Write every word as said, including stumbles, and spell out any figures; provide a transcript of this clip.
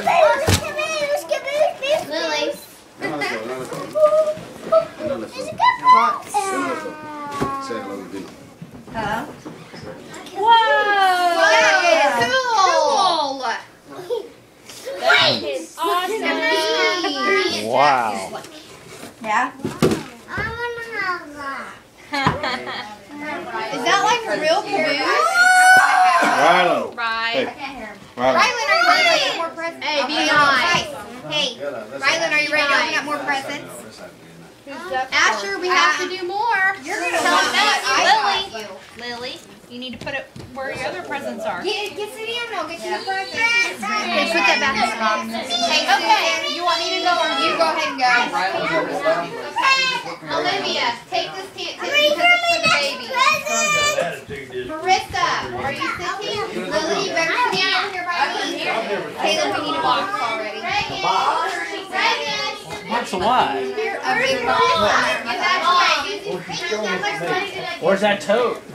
Lily. Huh? Whoa! Yeah. Cool! That is awesome. Wow. Yeah? Is that like a real caboose? Rylan. Right. Hey. I can't hear him. Rylan. Rylan, are you ready to open up more presents? Hey, be Okay, nice. Hey, Rylan, are you ready to open up more presents? Who's up Asher, we have to do more. You're gonna Tell want us that. what I got you. Lily, you need to put it where your other presents are. Get, get City and I'll get you the presents. Okay, put that back in the box. Hey, Okay, Susan, you want me to go or you go ahead and go. Olivia, take this tent because it's for the baby. Marissa, are you sitting? Lily, you better sit down over here by me. Caleb, we need a box already. Reagan. What's the why? Here, a big box. Give that to Reagan. Where's that tote?